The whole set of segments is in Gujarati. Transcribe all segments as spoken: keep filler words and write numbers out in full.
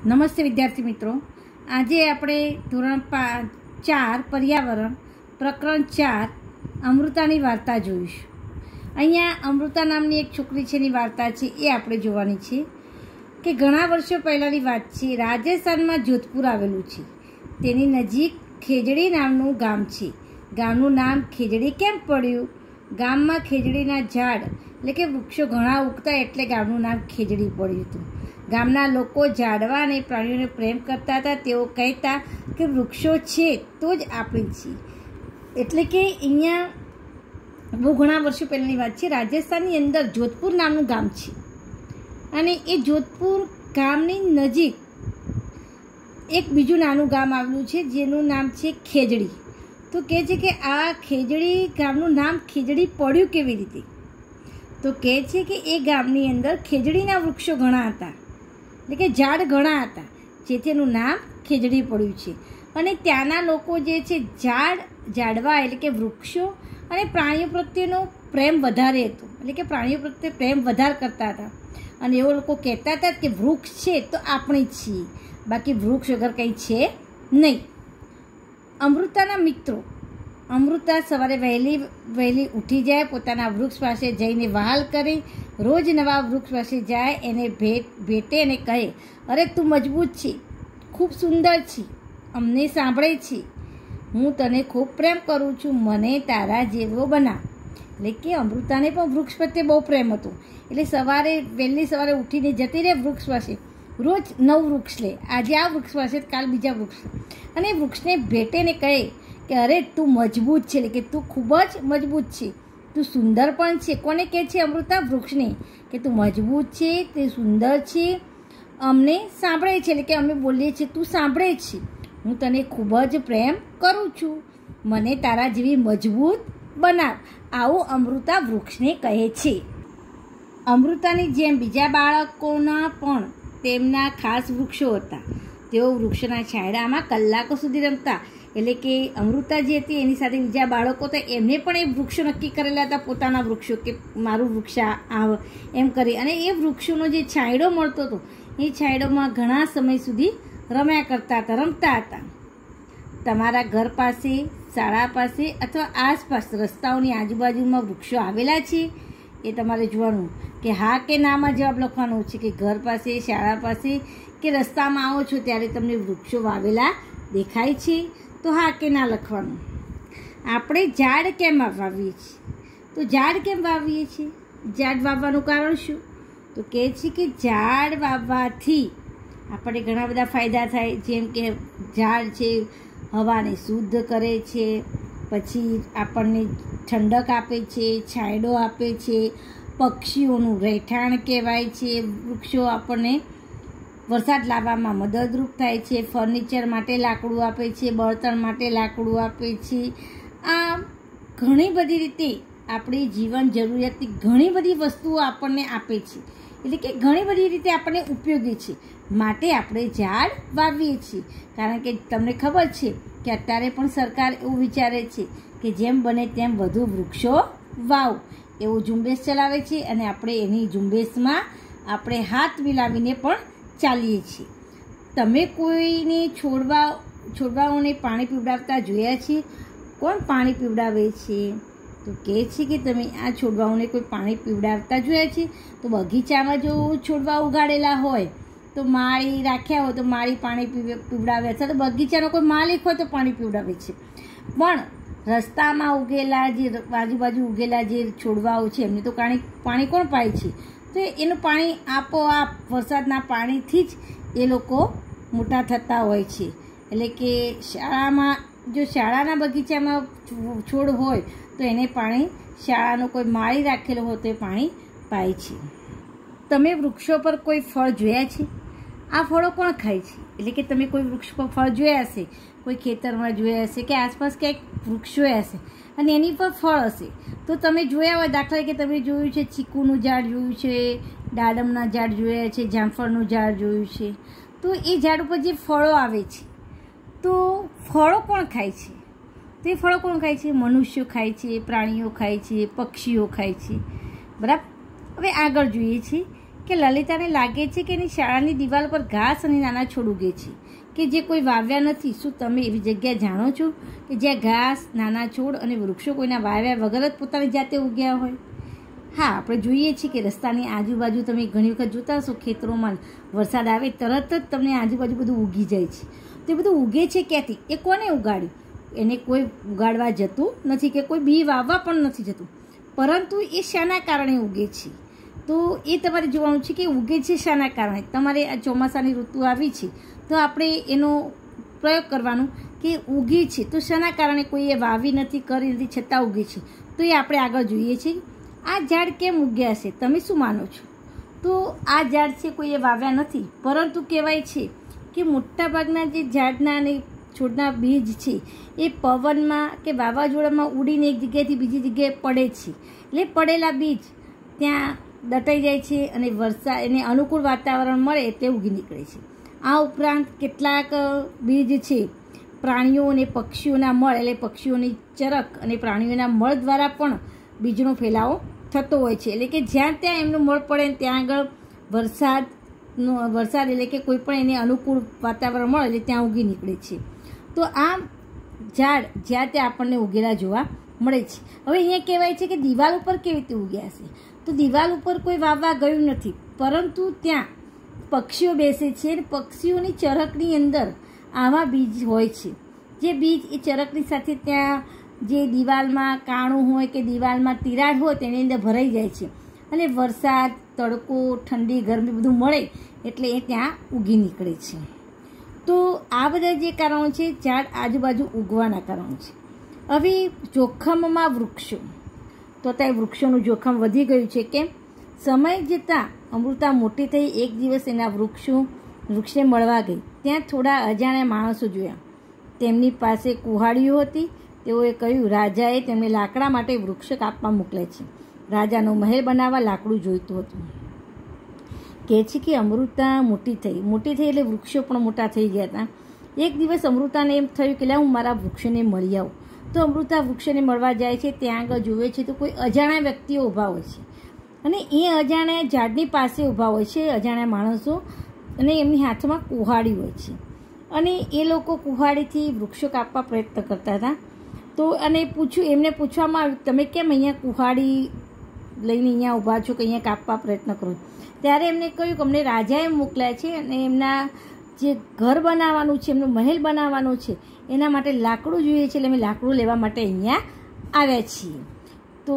નમસ્તે વિદ્યાર્થી મિત્રો, આજે આપણે ધોરણ ચાર પર્યાવરણ પ્રકરણ ચાર અમૃતાની વાર્તા જોઈશું. અહીંયા અમૃતા નામની એક છોકરી છે એની વાર્તા છે એ આપણે જોવાની છે કે ઘણા વર્ષો પહેલાંની વાત છે. રાજસ્થાનમાં જોધપુર આવેલું છે. તેની નજીક ખેજડી નામનું ગામ છે. ગામનું નામ ખેજડી કેમ પડ્યું? ગામમાં ખેજડીના ઝાડ એટલે કે વૃક્ષો ઘણા ઉગતા એટલે ગામનું નામ ખેજડી પડ્યું હતું. ગામના લોકો ઝાડવા અને પ્રાણીઓને પ્રેમ કરતા હતા. તેઓ કહેતા કે વૃક્ષો છે તો જ આપણે છીએ. એટલે કે અહીંયા બહુ ઘણા વર્ષો પહેલાંની વાત છે. રાજસ્થાનની અંદર જોધપુર નામનું ગામ છે અને એ જોધપુર ગામની નજીક એક બીજું નાનું ગામ આવેલું છે જેનું નામ છે ખેજડી. તો કહે છે કે આ ખેજડી ગામનું નામ ખેજડી પડ્યું કેવી રીતે? તો કહે છે કે એ ગામની અંદર ખેજડીના વૃક્ષો ઘણા હતા, એટલે કે ઝાડ ઘણા હતા, જેથી એનું નામ ખેજડી પડ્યું છે. અને ત્યાંના લોકો જે છે ઝાડ ઝાડવા એટલે કે વૃક્ષો અને પ્રાણીઓ પ્રત્યેનો પ્રેમ વધારે હતો, એટલે કે પ્રાણીઓ પ્રત્યે પ્રેમ વધારે કરતા હતા. અને એવો લોકો કહેતા હતા કે વૃક્ષ છે તો આપણે જ છીએ, બાકી વૃક્ષ વગર કંઈ છે નહીં. અમૃતાના મિત્રો અમૃતા સવારે વહેલી વહેલી ઉઠી જાય, પોતાના વૃક્ષ પાસે જઈને વહાલ કરી, રોજ નવા વૃક્ષ પાસે જાય, એને ભેટ ભેટે અને કહે, અરે તું મજબૂત છે, ખૂબ સુંદર છે, અમને સાંભળે છે, હું તને ખૂબ પ્રેમ કરું છું, મને તારા જેવો બનાવ. એટલે કે અમૃતાને પણ વૃક્ષ પ્રત્યે બહુ પ્રેમ હતો. એટલે સવારે વહેલી સવારે ઉઠીને જતી રહે વૃક્ષ પાસે, રોજ નવું વૃક્ષ લે, આજે આ વૃક્ષ પાસે કાલ બીજા વૃક્ષ, અને વૃક્ષને ભેટે ને કહે કે અરે તું મજબૂત છે, એટલે કે તું ખૂબ જ મજબૂત છે, તું સુંદર પણ છે. કોને કહે છે અમૃતા? વૃક્ષને કે તું મજબૂત છે, તે સુંદર છે, અમને સાંભળે છે, એટલે કે અમે બોલીએ છીએ તું સાંભળે છે, હું તને ખૂબ જ પ્રેમ કરું છું, મને તારા જેવી મજબૂત બનાવ. આવું અમૃતા વૃક્ષને કહે છે. અમૃતાની જેમ બીજા બાળકોના પણ તેમના ખાસ વૃક્ષો હતા. તેઓ વૃક્ષના છાંયડામાં કલાકો સુધી રમતા. એટલે કે અમૃતા જે હતી એની સાથે બીજા બાળકો હતા, એમને પણ એ વૃક્ષો નક્કી કરેલા હતા, પોતાના વૃક્ષો, કે મારું વૃક્ષ આવ એમ કરી. અને એ વૃક્ષોનો જે છાંયડો મળતો હતો એ છાંયડોમાં ઘણા સમય સુધી રમ્યા કરતા હતા, રમતા હતા. તમારા ઘર પાસે, શાળા પાસે અથવા આસપાસ રસ્તાઓની આજુબાજુમાં વૃક્ષો આવેલા છે? એ તમારે જોવાનું કે હા કે નામાં જવાબ લખવાનો છે કે ઘર પાસે, શાળા પાસે કે રસ્તામાં આવો છો ત્યારે તમને વૃક્ષો વાવેલા દેખાય છે? તો હા કે ના લખવાનું. આપણે ઝાડ કેમ વાવીએ છીએ? તો ઝાડ કેમ વાવીએ છીએ? ઝાડ વાવવાનું કારણ શું? તો કહે છે કે ઝાડ વાવવાથી આપણે ઘણા બધા ફાયદા થાય. જેમ કે ઝાડ છે હવાને શુદ્ધ કરે છે, પછી આપણને ઠંડક આપે છે, છાંયડો આપે છે, પક્ષીઓનું રહેઠાણ કહેવાય છે. વૃક્ષો આપણને વરસાદ લાવવામાં મદદરૂપ થાય છે, ફર્નિચર માટે લાકડું આપે છે, બળતણ માટે લાકડું આપે છે. આ ઘણી બધી રીતે આપણી જીવન જરૂરિયાતની ઘણી બધી વસ્તુઓ આપણને આપે છે, એટલે કે ઘણી બધી રીતે આપણને ઉપયોગી છે. માટે આપણે ઝાડ વાવીએ છીએ. કારણ કે તમને ખબર છે કે અત્યારે પણ સરકાર એવું વિચારે છે કે જેમ બને તેમ વધુ વૃક્ષો વાવ, એવું ઝુંબેશ ચલાવે છે અને આપણે એની ઝુંબેશમાં આપણે હાથ મિલાવીને પણ ચાલીએ છીએ. તમે કોઈને છોડવા છોડવાઓને પાણી પીવડાવતા જોયા છે? કોણ પાણી પીવડાવે છે? તો કહે છે કે તમે આ છોડવાઓને કોઈ પાણી પીવડાવતા જોયા છે? તો બગીચામાં જો છોડવા ઉગાડેલા હોય તો માળી રાખ્યા હોય તો માળી પાણી પીવડાવે, અથવા તો બગીચાનો કોઈ માલિક હોય તો પાણી પીવડાવે છે. પણ રસ્તામાં ઉગેલા જે આજુબાજુ ઉગેલા જે છોડવાઓ છે એમને તો પાણી પાણી કોણ પાય છે? તો એનું પાણી આપોઆપ વરસાદના પાણીથી જ એ લોકો મોટા થતા હોય છે. એટલે કે શાળામાં જો શાળાના બગીચામાં છોડ હોય તો એને પાણી શાળાનો કોઈ માળી રાખેલો હોય તો એ પાણી પાય છે. તમે વૃક્ષો પર કોઈ ફળ જોયા છે? આ ફળો કોણ ખાય છે? એટલે કે તમે કોઈ વૃક્ષ પર ફળ જોયા હશે, કોઈ ખેતરમાં જોયા હશે કે આસપાસ ક્યાંક વૃક્ષ જોયા હશે અને એની પર ફળ હશે. તો તમે જોયા હોય, દાખલા કે તમે જોયું છે ચીકુનું ઝાડ જોયું છે, દાડમના ઝાડ જોયા છે, જામફળનું ઝાડ જોયું છે. તો એ ઝાડ ઉપર જે ફળો આવે છે તો ફળો કોણ ખાય છે? તો એ ફળો કોણ ખાય છે? મનુષ્યો ખાય છે, પ્રાણીઓ ખાય છે, પક્ષીઓ ખાય છે. બરાબર. હવે આગળ જોઈએ છીએ કે લલિતાને લાગે છે કે એની શાળાની દિવાલ પર ઘાસ અને નાના છોડ ઉગે છે કે જે કોઈ વાવ્યા નથી. શું તમે એવી જગ્યા જાણો છો કે જ્યાં ઘાસ, નાના છોડ અને વૃક્ષો કોઈના વાવ્યા વગર જ પોતાની જાતે ઉગ્યા હોય? હા, આપણે જોઈએ છીએ કે રસ્તાની આજુબાજુ તમે ઘણી વખત જોતા હશો, ખેતરોમાં વરસાદ આવે તરત જ તમને આજુબાજુ બધું ઉગી જાય છે. તો એ બધું ઉગે છે ક્યાંથી? એ કોને ઉગાડ્યું? એને કોઈ ઉગાડવા જતું નથી કે કોઈ બી વાવવા પણ નથી જતું, પરંતુ એ શાના કારણે ઉગે છે? તો એ તમારે જોવાનું છે કે ઉગે છે શાના કારણે. તમારે આ ચોમાસાની ઋતુ આવી છે તો આપણે એનો પ્રયોગ કરવાનો કે ઉગે છે તો શાના કારણે. કોઈ એ વાવી નથી, કરી નથી, છતાં ઉગે છે. તો એ આપણે આગળ જોઈએ છીએ. આ ઝાડ કેમ ઉગ્યા છે? તમે શું માનો છો? તો આ ઝાડ છે કોઈ એ વાવ્યા નથી, પરંતુ કહેવાય છે કે મોટાભાગના જે ઝાડના અને છોડના બીજ છે એ પવનમાં કે વાવાઝોડામાં ઉડીને એક જગ્યાએથી બીજી જગ્યાએ પડે છે. એટલે પડેલા બીજ ત્યાં દટાઈ જાય છે અને વરસાદ એને અનુકૂળ વાતાવરણ મળે એટલે ઉગી નીકળે છે. આ ઉપરાંત કેટલાક બીજ છે પ્રાણીઓ અને પક્ષીઓના મળ એટલે પક્ષીઓની ચરક અને પ્રાણીઓના મળ દ્વારા પણ બીજનો ફેલાવો થતો હોય છે. એટલે કે જ્યાં ત્યાં એમનું મળ પડે ત્યાં આગળ વરસાદનો વરસાદ એટલે કે કોઈ પણ એને અનુકૂળ વાતાવરણ મળે એટલે ત્યાં ઉગી નીકળે છે. તો આ ઝાડ જ્યાં ત્યાં આપણને ઉગેલા જોવા મળે છે. હવે અહીંયા કહેવાય છે કે દિવાલ ઉપર કેવી રીતે ઉગ્યા છે? તો દિવાલ ઉપર કોઈ વાવવા ગયું નથી, પરંતુ ત્યાં પક્ષીઓ બેસે છે અને પક્ષીઓની ચરકની અંદર આવા બીજ હોય છે. જે બીજ એ ચરકની સાથે ત્યાં જે દિવાલમાં કાણું હોય કે દિવાલમાં તિરાડ હોય તેની અંદર ભરાઈ જાય છે અને વરસાદ, તડકો, ઠંડી, ગરમી બધું મળે એટલે એ ત્યાં ઉગી નીકળે છે. તો આ બધા જે કારણો છે ઝાડ આજુબાજુ ઉગવાના કારણો છે. હવે જોખમમાં વૃક્ષો, તો ત્યાં વૃક્ષોનું જોખમ વધી ગયું છે. કેમ? સમય જતાં અમૃતા મોટી થઈ, એક દિવસ એના વૃક્ષો વૃક્ષને મળવા ગઈ. ત્યાં થોડા અજાણ્યા માણસો જોયા. તેમની પાસે કુહાડીઓ હતી. તેઓએ કહ્યું રાજાએ તેમને લાકડા માટે વૃક્ષ કાપવા મોકલે છે. રાજાનો મહેલ બનાવવા લાકડું જોઈતું હતું. કહે છે કે અમૃતા મોટી થઈ મોટી થઈ એટલે વૃક્ષો પણ મોટા થઈ ગયા હતા. એક દિવસ અમૃતાને એમ થયું કે લા હું મારા વૃક્ષને મળી આવું. તો અમૃતા વૃક્ષને મળવા જાય છે. ત્યાં આગળ જુએ છે તો કોઈ અજાણ્યા વ્યક્તિઓ ઊભા હોય છે અને એ અજાણ્યા ઝાડની પાસે ઊભા હોય છે અજાણ્યા માણસો, અને એમની હાથમાં કુહાડી હોય છે અને એ લોકો કુહાડીથી વૃક્ષો કાપવા પ્રયત્ન કરતા હતા. તો અને પૂછ્યું એમને પૂછવામાં આવ્યું તમે કેમ અહીંયા કુહાડી લઈને અહીંયા ઊભા છો કે અહીંયા કાપવા પ્રયત્ન કરો? ત્યારે એમને કહ્યું કે અમને રાજાએ મોકલ્યા છે અને એમના જે ઘર બનાવવાનું છે, એમનો મહેલ બનાવવાનો છે, એના માટે લાકડું જોઈએ છે એટલે અમે લાકડું લેવા માટે અહીંયા આવ્યા છીએ. તો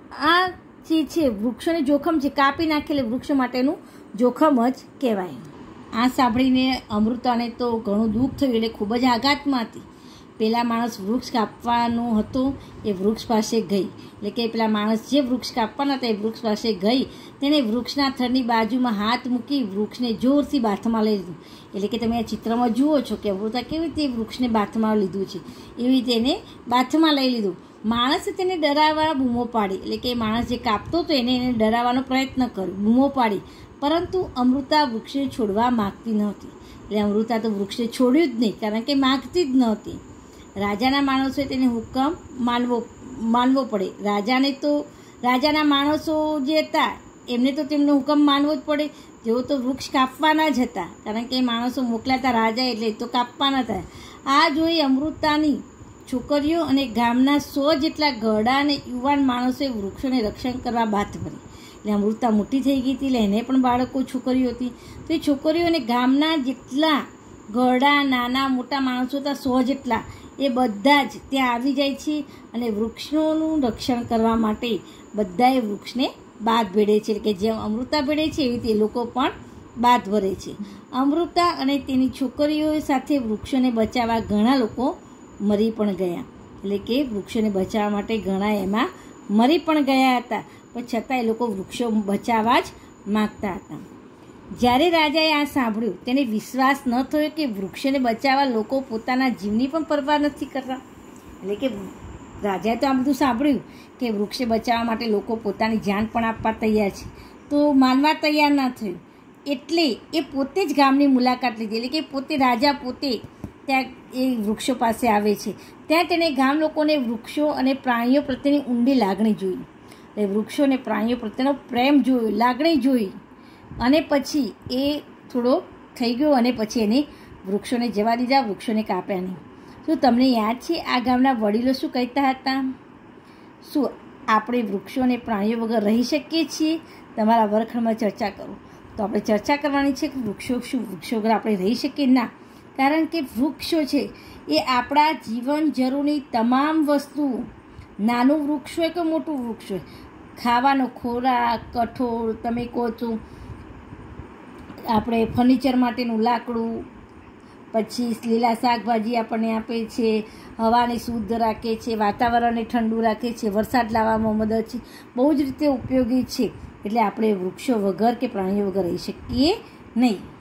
આ જે છે વૃક્ષોને જોખમ છે, કાપી નાખેલે વૃક્ષો માટેનું જોખમ જ કહેવાય. આ સાંભળીને અમૃતાને તો ઘણું દુઃખ થયું એટલે ખૂબ જ આઘાતમાં હતી. પેલા માણસ વૃક્ષ કાપવાનો હતો એ વૃક્ષ પાસે ગઈ, એટલે કે પેલા માણસ જે વૃક્ષ કાપવાના હતા એ વૃક્ષ પાસે ગઈ. તેણે વૃક્ષના થડની બાજુમાં હાથ મૂકી વૃક્ષને જોરથી બાથમાં લઈ લીધું. એટલે કે તમે આ ચિત્રમાં જુઓ છો કે અમૃતા કેવી રીતે વૃક્ષને બાથમાં લીધું છે, એવી રીતે એને બાથમાં લઈ લીધું. માણસે તેને ડરાવવા બૂમો પાડી, એટલે કે માણસ જે કાપતો હતો એને એને ડરાવવાનો પ્રયત્ન કર્યો, બૂમો પાડી, પરંતુ અમૃતા વૃક્ષને છોડવા માગતી નહોતી. એટલે અમૃતા તો વૃક્ષને છોડ્યું જ નહીં, કારણ કે માગતી જ નહોતી. રાજાના માણસોએ તેને હુકમ માનવો માનવો પડે. રાજાને તો રાજાના માણસો જે હતા એમને તો તેમનો હુકમ માનવો જ પડે. તેઓ તો વૃક્ષ કાપવાના જ હતા, કારણ કે એ માણસો મોકલાતા રાજા એટલે તો કાપવાના હતા. આ જોઈ અમૃતાની છોકરીઓ અને ગામના સો જેટલા ઘરડા અને યુવાન માણસોએ વૃક્ષોને રક્ષણ કરવા બાથ ભરી. એટલે અમૃતા મોટી થઈ ગઈ હતી એટલે એને પણ બાળકો છોકરીઓ હતી. તો એ છોકરીઓ અને ગામના જેટલા ઘરડા નાના મોટા માણસો હતા સો જેટલા, એ બધા જ ત્યાં આવી જાય છે અને વૃક્ષોનું રક્ષણ કરવા માટે બધાએ વૃક્ષને બાથ ભેળે છે. એટલે કે જેમ અમૃતા ભેળે છે એવી રીતે એ લોકો પણ બાથ ભરે છે. અમૃતા અને તેની છોકરીઓ સાથે વૃક્ષોને બચાવવા ઘણા લોકો મરી પણ ગયા. એટલે કે વૃક્ષોને બચાવવા માટે ઘણા એમાં મરી પણ ગયા હતા, પણ છતાં એ લોકો વૃક્ષો બચાવવા જ માગતા હતા. જ્યારે રાજાએ આ સાંભળ્યું તેને વિશ્વાસ ન થયો કે વૃક્ષોને બચાવવા લોકો પોતાના જીવની પણ પરવા નથી કરતા. એટલે કે રાજાએ તો આ બધું સાંભળ્યું કે વૃક્ષને બચાવવા માટે લોકો પોતાની જાન પણ આપવા તૈયાર છે, તો માનવા તૈયાર ના થયું. એટલે એ પોતે જ ગામની મુલાકાત લીધી. એટલે કે પોતે રાજા પોતે ત્યાં એ વૃક્ષો પાસે આવે છે. ત્યાં તેણે ગામ લોકોને વૃક્ષો અને પ્રાણીઓ પ્રત્યેની ઊંડી લાગણી જોઈ. એ વૃક્ષો અને પ્રાણીઓ પ્રત્યેનો પ્રેમ જોયો, લાગણી જોઈ. અને પછી એ થોડો થઈ ગયો અને પછી એને વૃક્ષોને જવા દીધા, વૃક્ષોને કાપ્યા નહીં. શું તમને યાદ છે આ ગામના વડીલો શું કહેતા હતા? શું આપણે વૃક્ષો અને પ્રાણીઓ વગર રહી શકીએ છીએ? તમારા વર્ગખંડમાં ચર્ચા કરો. તો આપણે ચર્ચા કરવાની છે કે વૃક્ષો શું વૃક્ષો વગર આપણે રહી શકીએ? ના, કારણ કે વૃક્ષો છે એ આપણા જીવન જરૂરી તમામ વસ્તુ, નાનું વૃક્ષ હોય કે મોટું વૃક્ષ હોય, ખાવાનો ખોરાક, કઠોળ, તમે કહો તો આપણે ફર્નિચર માટેનું લાકડું, પછી લીલા શાકભાજી આપણને આપે છે, હવાને શુદ્ધ રાખે છે, વાતાવરણને ઠંડુ રાખે છે, વરસાદ લાવવામાં મદદ છે, બહુ જ રીતે ઉપયોગી છે. એટલે આપણે વૃક્ષો વગર કે પ્રાણીઓ વગર રહી શકીએ નહીં.